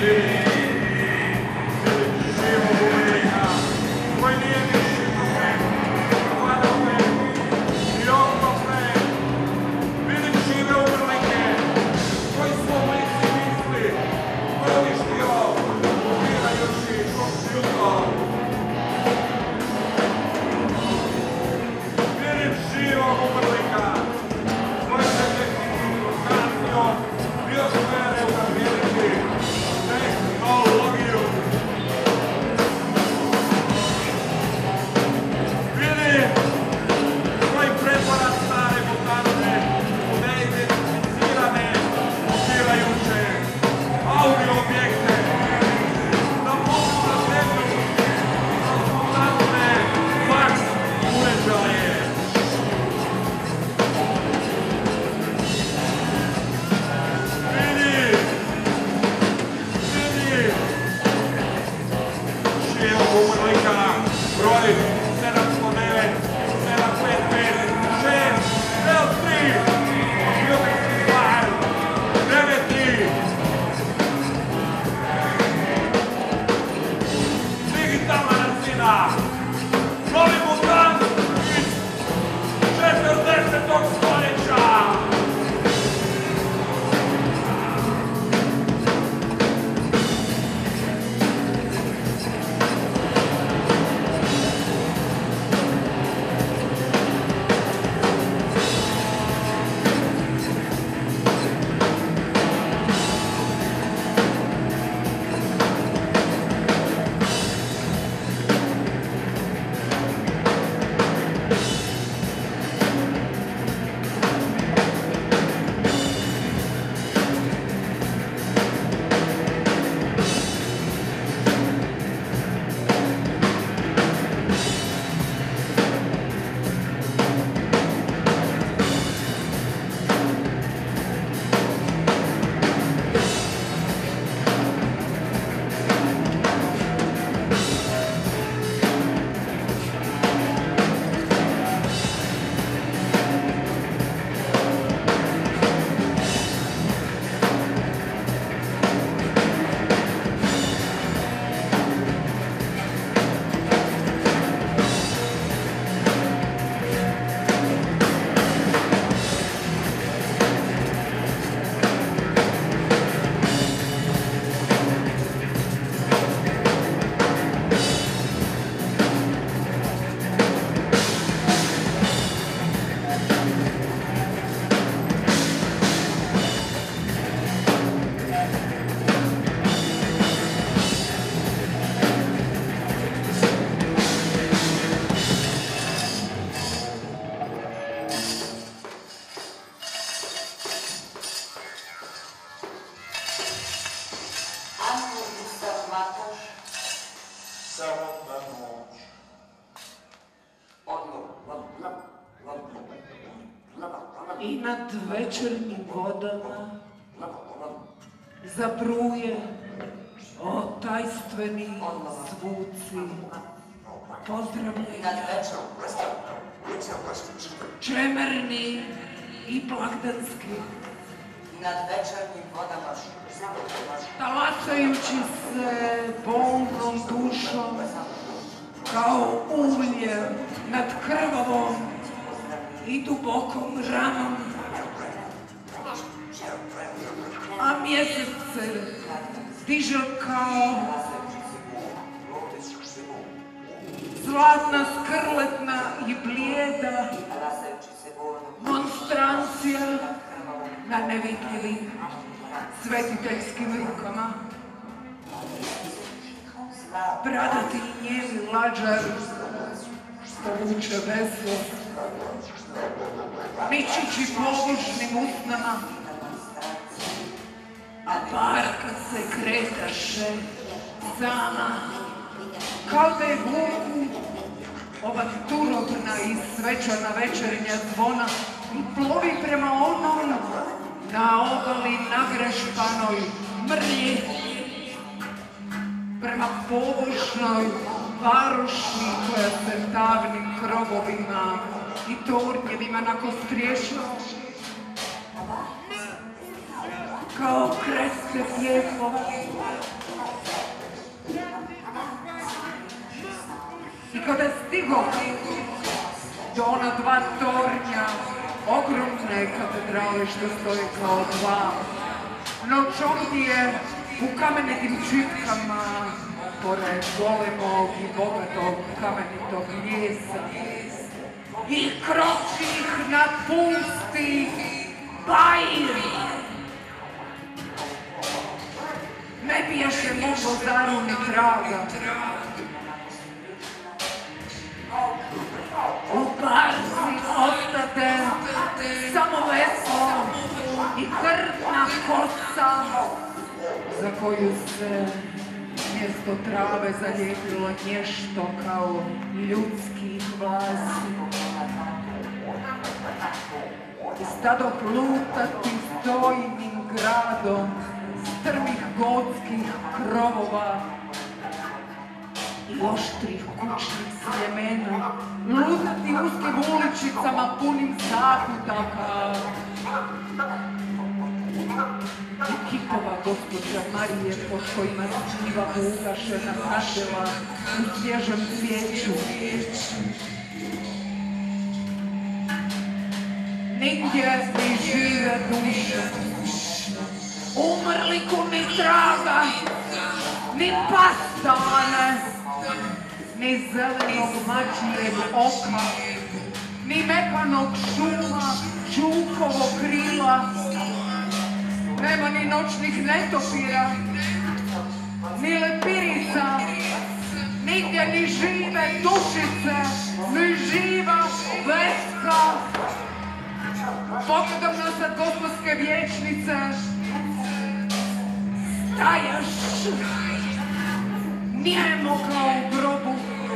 I nad večernjim vodama zabruje o tajstveni zvuci pozdravljenja, čemerni i blagdanski, nad večernjim vodama talacajući se bolnom dušom kao ulje nad krvavom i dubokom ranom, a mjesec se diže kao zlatna, skrletna i blijeda monstrancija na nevidljivim svetiteljskim rukama. Bradati njeni lađar povuče veslo, mičući pobožnim usnama, a parka se kretaše sama, kao da je vuku ova turobna i svečana večernja zvona i plovi prema onom na obali nagrešpanoj mrlji, prema pobožnoj varoši koja se davnim krovovima i tornjevima nakostriješa kao kreste pjevko. I kada stigo do ona dva tornja, ogromne katedrale što stoje kao dva, noćomdije u kamenitim čitkama, pored golemog i bogatog kamenitog ljesa, i kročih na pusti Bajir. Ne bijaše mogo daru ni traga. U barci ostate samo veslo i krvna kosa za koju se mjesto trave zalijepilo nešto kao ljudskih vlasi. I stado plutati stojnim gradom strmih gotskih krovova i oštrih kućnih sljemena, lutati uskim uličicama punim zakutaka i kipova gospođa Marije pod kojima sniva ugašena kandela u svježem cvijeću. Nigdje ni žive duše, umrliku ni traga, ni pastane, ni zelenog mačijeg oka, ni mekanog šuma čukovog krila. Nema ni noćnih netopira, ni lepirica, nigdje ni žive dušice, ni živa veska. Pogledam nazad gospodske vječnice, staješ nijemo kao u grobu,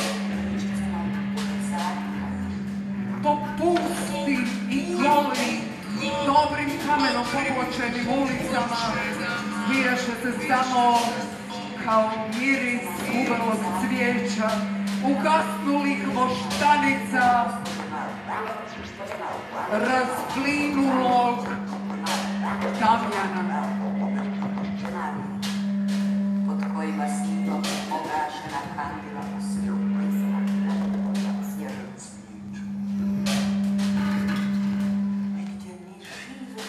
po pusti i goli, dobrim kamenom popločenim ulicama, vijaše se samo kao miris uvelog cvijeća, ugasnulih voštanica, razplinulog Damjana. Pod kojima snivom obražena kandila u svjetlu svježem cvijeću. Negdje ni žive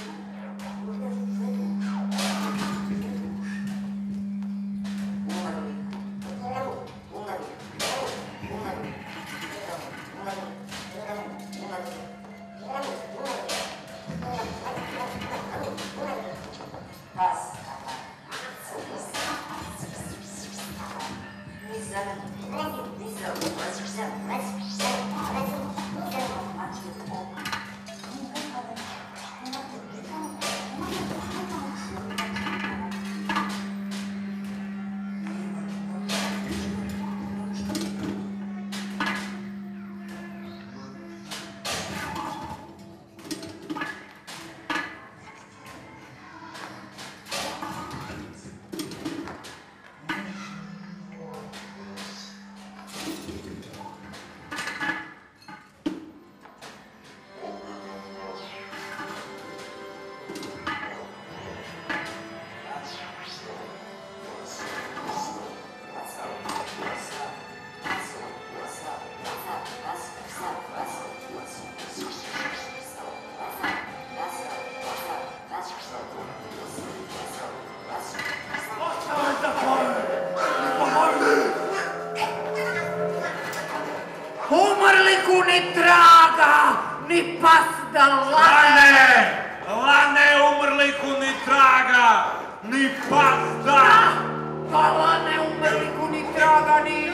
Umrliku ni traga, ni pasda lane. Lane umrliku ni traga, ni pasda. Pa lane umrliku ni traga, ni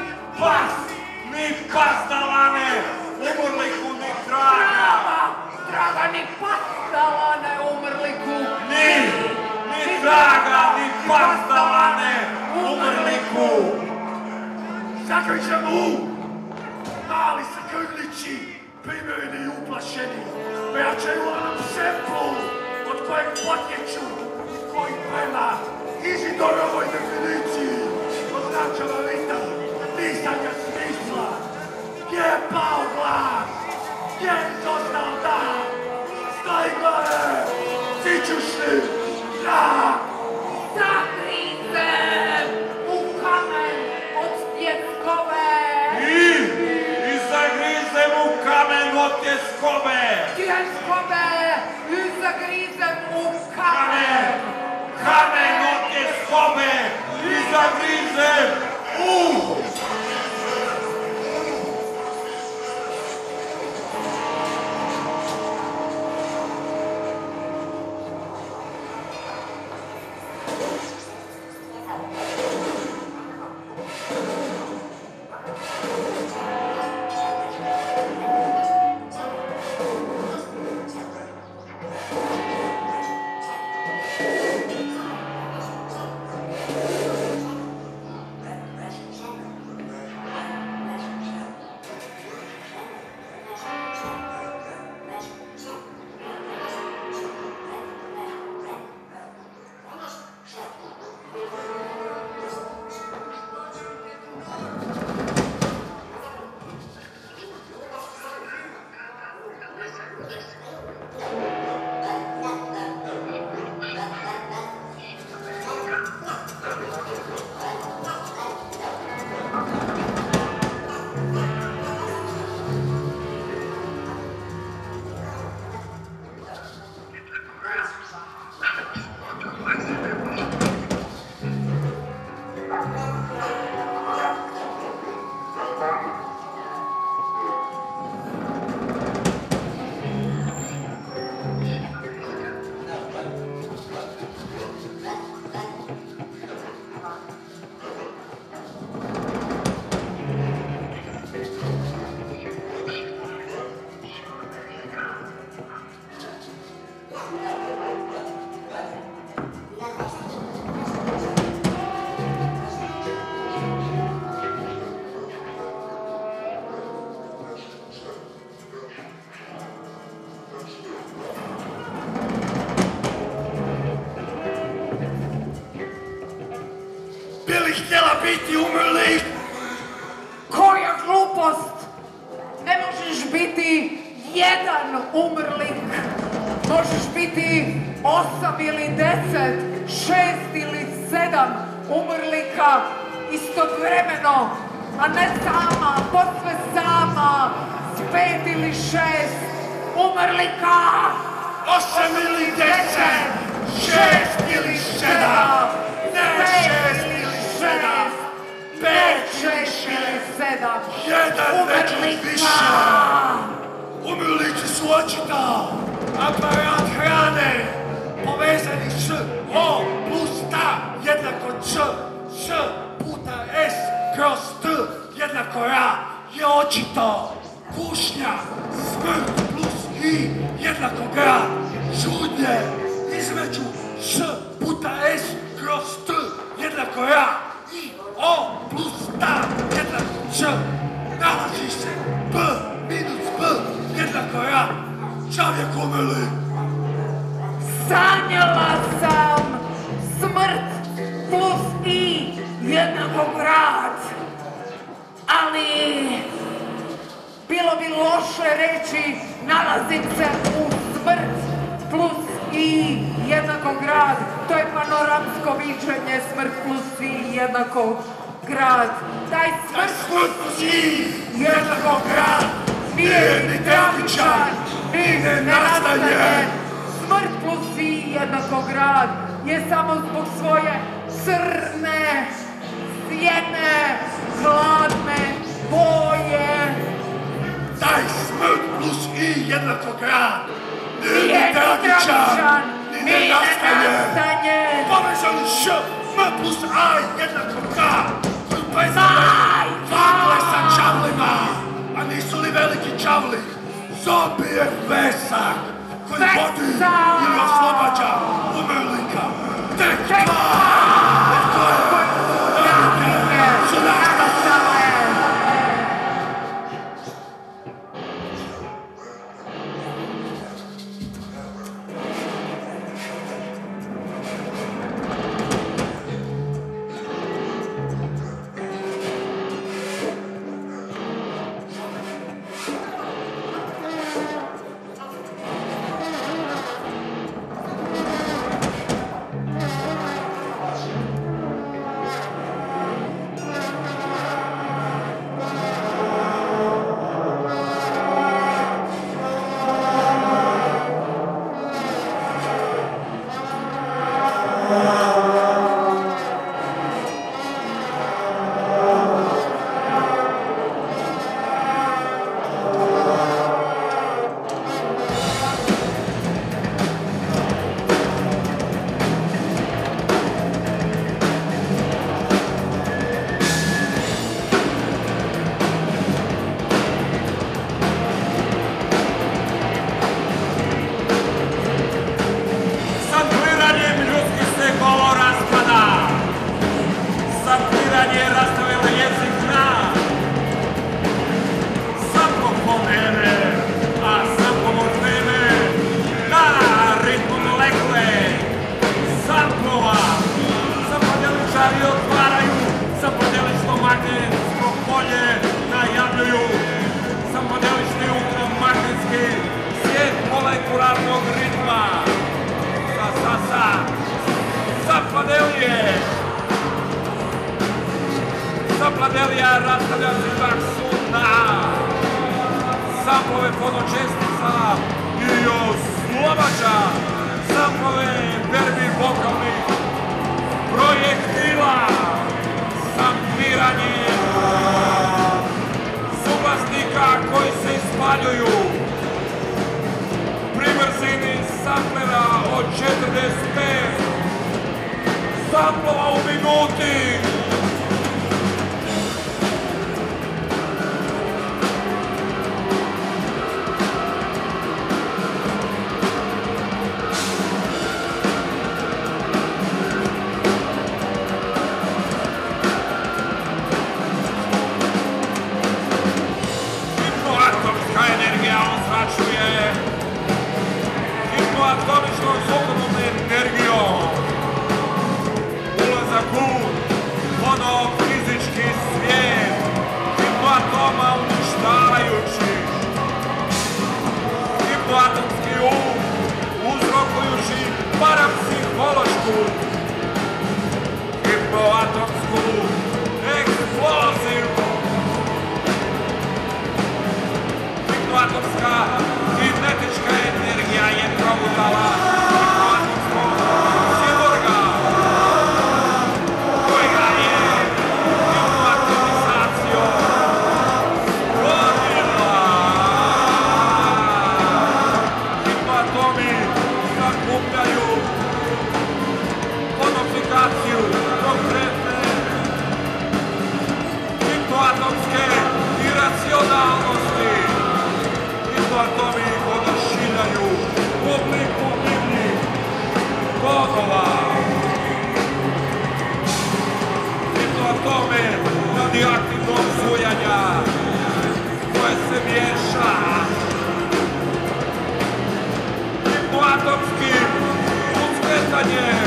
pasda lane umrliku ni traga. Traga ni pasda lane umrliku. Ni traga, ni pasda lane umrliku. Zakriče mu! Mali se grlići, primireni i uplašeni, vejačaju onom šefu od kojeg potječu i koji prema Izidorovoj definiciji označava ritam pisanja smisla. Gdje je pao glas? Gdje je izostao dan? Staj gore, sićušni, zrak, skobe! Tjenskobe i zagrizem u kamen! Kamen od te skobe i zagrizem u... Bili htjela biti umrli? Koja glupost! Ne možeš biti jedan umrlik. Možeš biti 8 ili 10, 6 ili 7 umrlika istovremeno, a ne sama, posve sama, s 5 ili 6 umrlika. 8 ili 10, 6 ili 7, ne 6 ili 7, 5, 6 ili 7, jedan već više. Umrlici su očito aparat hrane povezani s O plus T jednako Č, Š puta S kroz T jednako R je očito kušnja, smrt plus I jednako grad, žudnje između Š puta S kroz T jednako R i O plus T jednako Č nalazi se B minus B jednako R. Čovjek umrli. Sanjala sam smrt plus I jednako grad, ali bilo bi loše reći nalazim se u smrt plus I jednako grad. To je panoramsko viđenje smrt plus I jednako grad. Taj smrt plus I jednako grad nije ni tragičan, ni ne nastaje. Smrt plus I jednako grad je samo zbog svoje crne, sjene, hladne boje. Taj smrt plus I jednako grad Nije ni tragičan, ni ne nastaje. Povezani Š, M plus A jednako K, koji predstavljaju vakle sa čavlima. A nisu li veliki čavli? Zombi je vesak koji vodi ili oslobađa umrlika. Tek dva! Su nastale! Sapladelija rastavlja se taksu na samplove fonočestica i oslobađa samplove berbi vokalnih projektila, sampliranje suglasnika koji se ispaljuju pri brzini samplera od 45 samplova u minuti. Atomičnom sukovnom energijom ulazak u fonofizički svijet hipnoatoma uništavajući hipnoatomski uzrokujući parapsihološku hipnoatomsku eksploziju. Hipnoatomska kinetička energija je progutala hipnoatomskog silorga kojega je hipnoatomizacijom stvorila. Hipnoatomi sakupljaju kodifikaciju konkretne hipnoatomske iracionalnosti. Hipnoatomi odašiljaju u obliku divnih kodova. Hipnoatome radioaktivnog zujanja koje se miješa hipnoatomskim uskretanjem.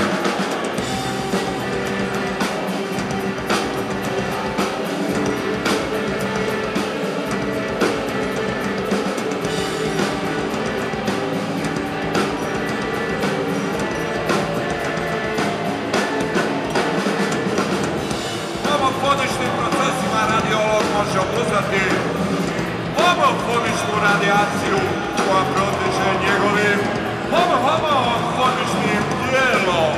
Homofoničnim procesima radiolog može obuzeti homofoničnu radijaciju koja protiče njegovim homofoničnim tijelom.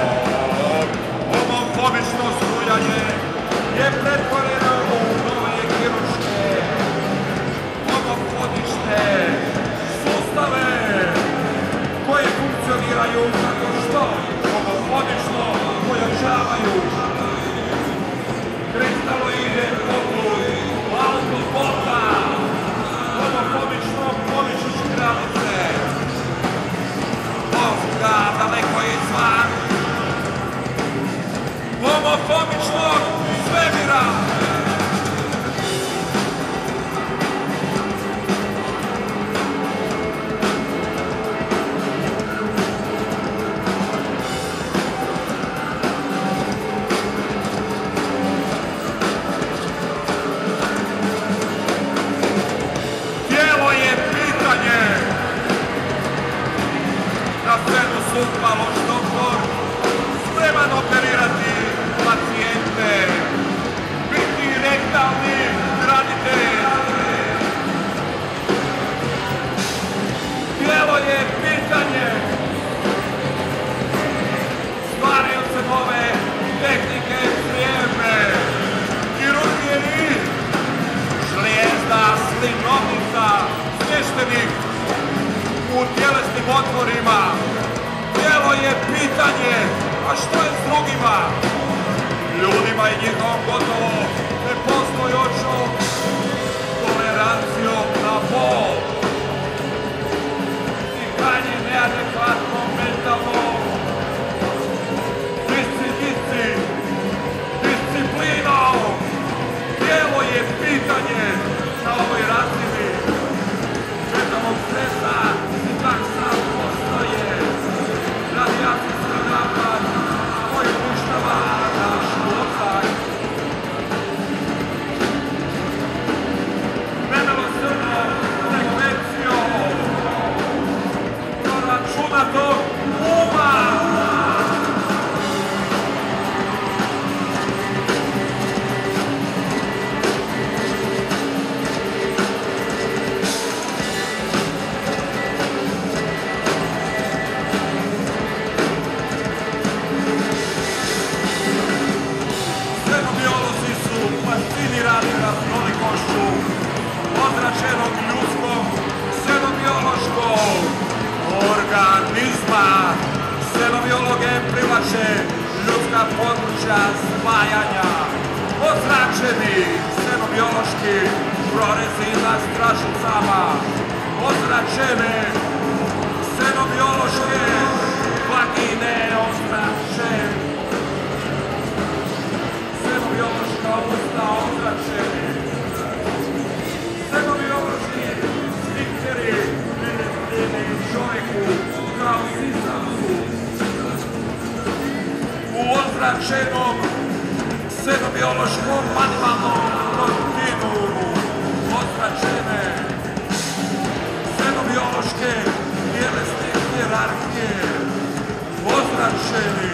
Homofonično strujanje je pretvoreno u nove kirurške homofonične sustave koje funkcioniraju tako što homofonično pojačavaju kristaloide poput autobota, homofobično pomiču škralice, mozga daleko izvan homofobičnog svemira. Na scenu stupalo doktor, spreman operirati pacijente. Xenobiologe privlače ljudska područja spajanja. Ozračeni xenobiološki prorezi na stražicama. Ozračene xenobiološke vagine ozračene. Xenobiološka usta ozračene. Xenobiološki sfikteri prilepljeni čovjeku kao sisacu. U ozračenom xenobiološkom animalnom kontinuumu ozračene xenobiološke tjelesne hijerarhije. Ozračeni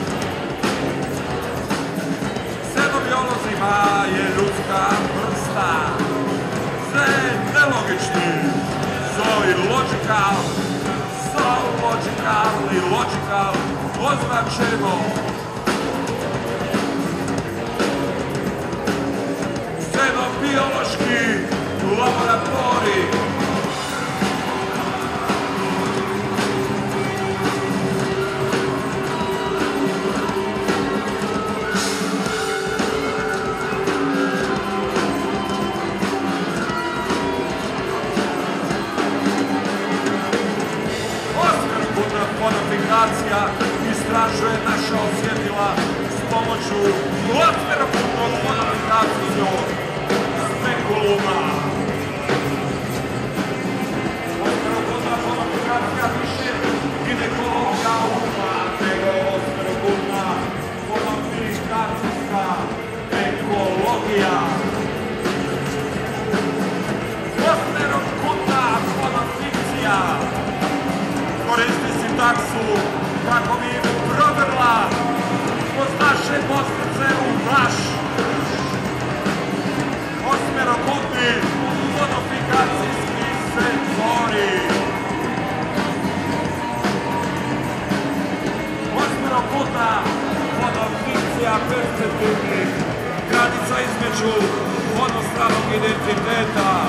xenobiolozima je ljudska vrsta. Sve nelogični, so illogical, illogical, označeno. Xenobiološki laboratorij. Kodifikacija istražuje naša osjetila s pomoću osmerokutnog kodifikacijskog spekuluma. Osmerokutna kodifikacija više ginekologa uma nego osmerokutna kodifikacijska ekologija. Osmerokutna kodifikacija koristi sintaksu kako bi prodrla kroz naše postice u naš osmerokutni kodifikacijski senzori. Osmerokutna kodifikacija perspektivnih granica između onostranog identiteta